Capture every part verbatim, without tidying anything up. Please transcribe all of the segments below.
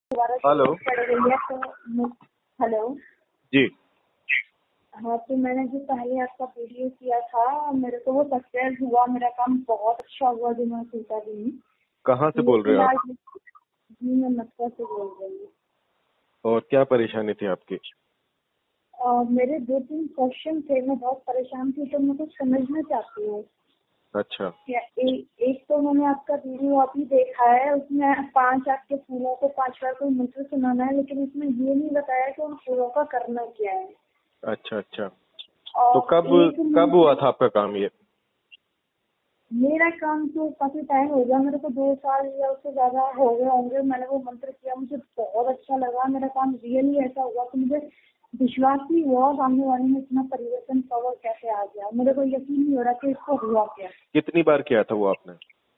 दोबारा हेलो पड़ गई है तो हेलो जी। हाँ, तो मैंने जो पहले आपका वीडियो किया था मेरे को वो सक्सेस हुआ, मेरा काम बहुत अच्छा हुआ जो मैं सोचा भी। कहाँ से बोल रहे हो आप? जी मैं मथुरा से बोल रही हूँ। और क्या परेशानी थी आपकी? और मेरे दो तीन क्वेश्चन थे, मैं बहुत परेशान थी तो मैं कुछ समझना चाहती हूँ। अच्छा। क्या ए, एक तो मैंने आपका वीडियो अभी देखा है, उसमें पांच आपके फूलों को पांच बार कोई मंत्र सुनाना है, लेकिन उसमें ये नहीं बताया कि उन फूलों का करना क्या है। अच्छा अच्छा। और तो कब कब हुआ था आपका काम ये? मेरा काम तो काफी टाइम हो गया, मेरे को दो साल या उससे ज्यादा हो गए होंगे। मैंने वो मंत्र किया, मुझे बहुत अच्छा लगा, मेरा काम रियली ऐसा हुआ कि मुझे विश्वास नहीं हुआ सामने वाले में इतना परिवर्तन पावर कैसे आ गया। मेरे को यकीन नहीं हो रहा कि इसको हुआ क्या। कितनी बार किया था वो आपने?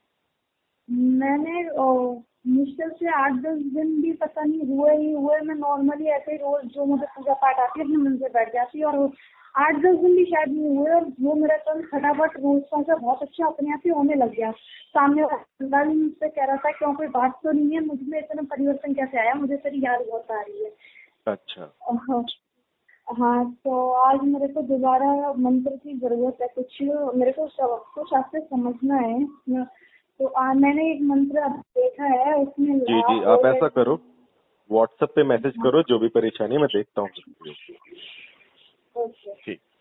मैंने मुश्किल से आठ दस दिन भी पता नहीं हुए ही हुए। मैं नॉर्मली ऐसे ही रोज जो मुझे पूजा पाठ आती है अपने मन से बैठ जाती है, और आठ दस दिन भी शायद नहीं हुए और वो मेरा काम फटाफट रोज का बहुत अच्छा अपने आप ही होने लग गया। सामने वाला भी मुझसे कह रहा था क्यों कोई बात तो नहीं है, मुझ में इतना परिवर्तन कैसे आया, मुझे तेरी याद बहुत आ रही है। अच्छा। हाँ हाँ, तो आज मेरे को दोबारा मंत्र की जरूरत है, कुछ मेरे को सब कुछ आपसे समझना है। तो आ, मैंने एक मंत्र देखा है उसमें जी जी, लाभ आप और ऐसा करो, व्हाट्सएप पे मैसेज करो जो भी परेशानी है, मैं देखता हूँ। ओके। ठीक।